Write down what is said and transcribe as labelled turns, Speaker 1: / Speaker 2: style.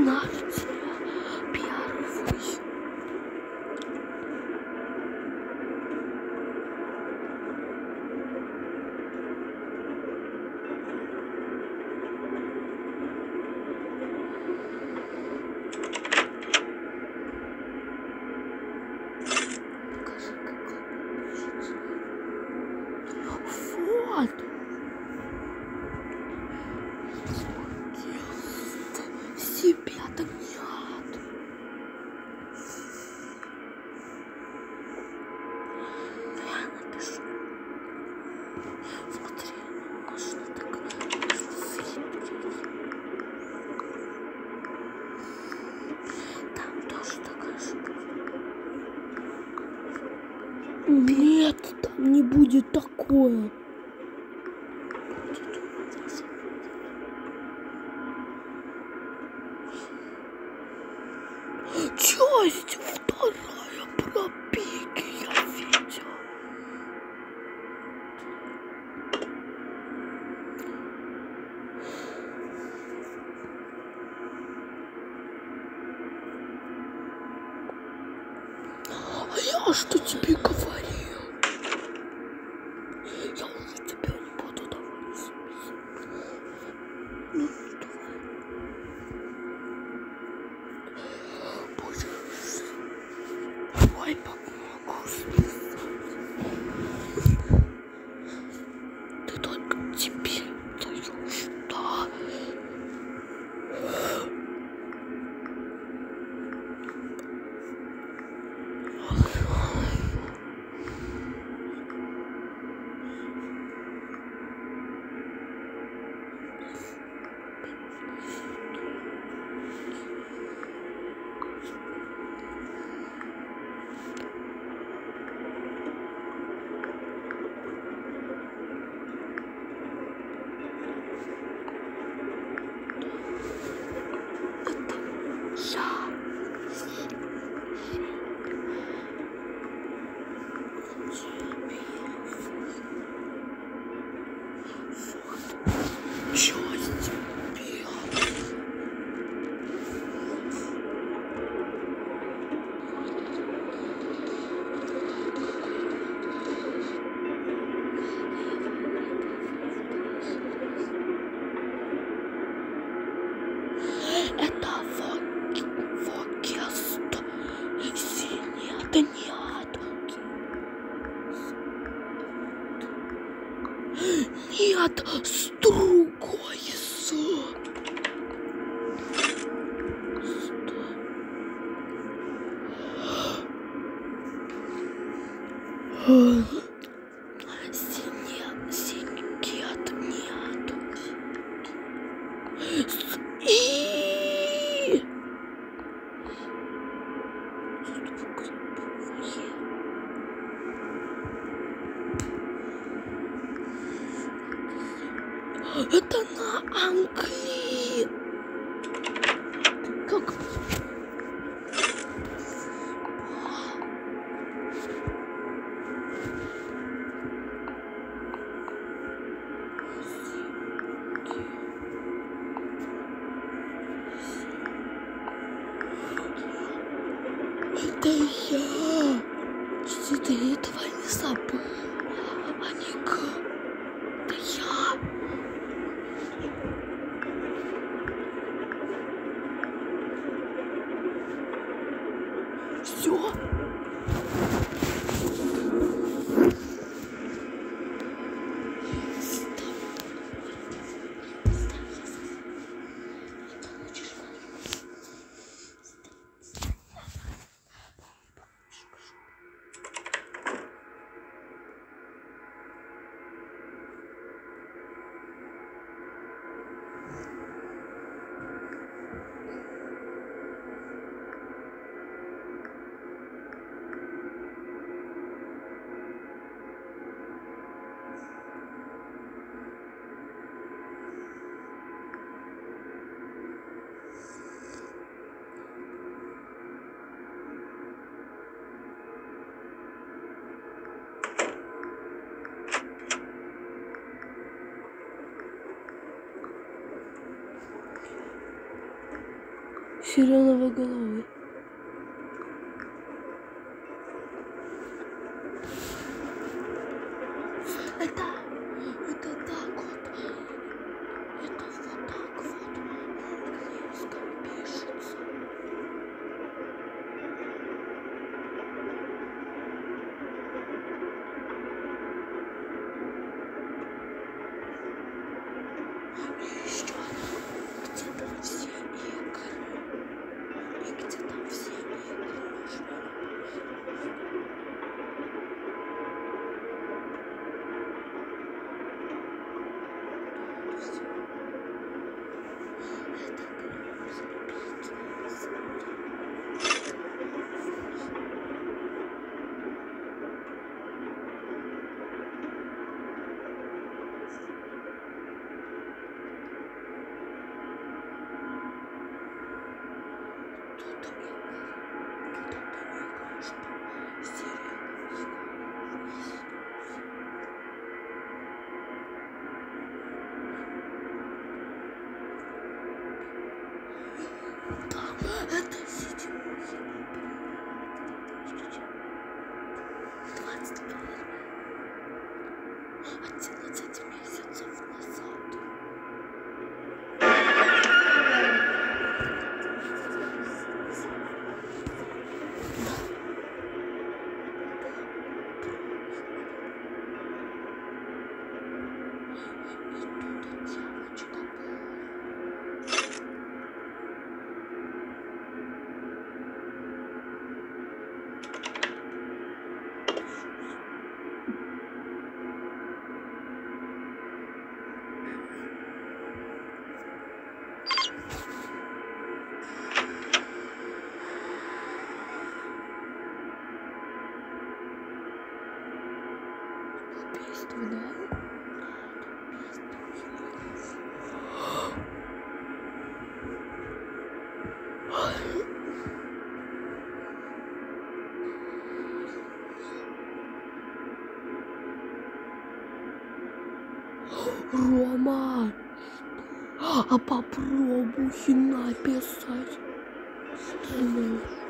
Speaker 1: знаете, первый. Покажи, как он пишется. Вот. Себя-то нет. Я напишу. Смотри, можно так светить. Там тоже такая же будет. Нет, там не будет такое. Часть вторая про пики я видел. А я что тебе говорил? Я уже тебя не буду давать список. Ну, давай. Будешь. Ой, помогу списать. Ты только теперь даешь, да? Часть белая. Это Фокест. Синий, это не адоки. Нет, с другой с. Синекет нету. И. Это на Англии. Как? Это я. Что ты этого не забыл? Аника. Это я. Все. Сиреноголовый. Это так вот. Это вот так вот. На английском пишется. И еще где там все игры. И где там все игры нужно. Это 7 21 11 месяцев назад. Убийство, да? Рома, а попробуй написать.